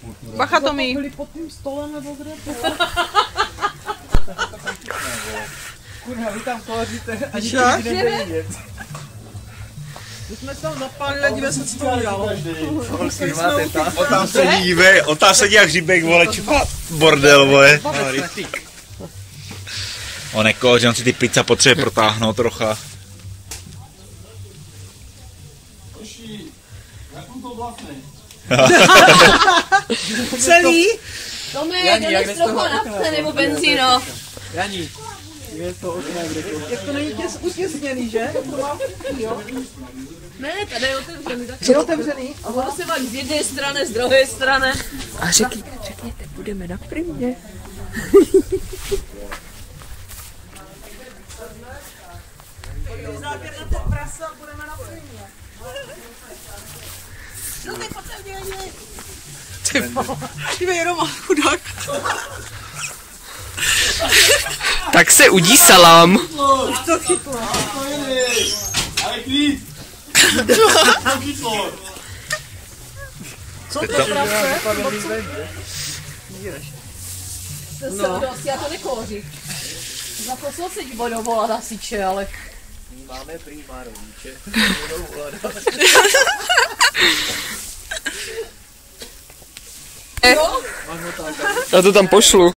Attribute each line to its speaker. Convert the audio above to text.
Speaker 1: Bacha, Tomí.
Speaker 2: Byli pod tím stolem nebo kde? Kurva, vy tam kouříte a nikdy nebude vidět. My jsme se tam zapálili a dívej se, co to udělalo.
Speaker 3: On tam sedí jak hříbek, vole, čupa, bordel, vole. On nekouří, on si ty pizza potřebuje protáhnout trocha.
Speaker 2: Celý?
Speaker 1: Tome, jdeme trochu nafte nebo benzíno.
Speaker 2: Janí. Je to okna, kde to. Jak to není utěsněný, že? Jo.
Speaker 1: Ne, tady je otevřený.
Speaker 2: Je otevřený?
Speaker 1: A ono se vám z jedné strany, z druhé strany.
Speaker 4: A řekněte, budeme na primě.
Speaker 2: Záběr na to prasa, budeme na primě.
Speaker 1: No ty potřebně.
Speaker 2: Ty vole. Dívej, jenom chudák.
Speaker 4: Tak se udí salám.
Speaker 2: Už to chytlo.
Speaker 3: Ale klid!
Speaker 2: Co to prase?
Speaker 1: No. Já to nekouří. Za to jsou se budou volat hasiče, ale...
Speaker 5: Máme prýma rodiče.
Speaker 4: Já to tam pošlu.